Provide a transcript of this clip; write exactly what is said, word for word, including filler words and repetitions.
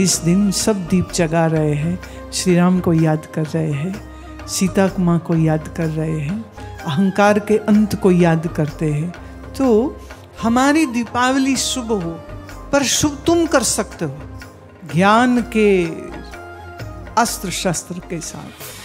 इस दिन सब दीप जगा रहे हैं, श्री राम को याद कर रहे हैं, सीता माँ को याद कर रहे हैं, अहंकार के अंत को याद करते हैं। तो हमारी दीपावली शुभ हो, पर शुभ तुम कर सकते हो ज्ञान के अस्त्र शस्त्र के साथ।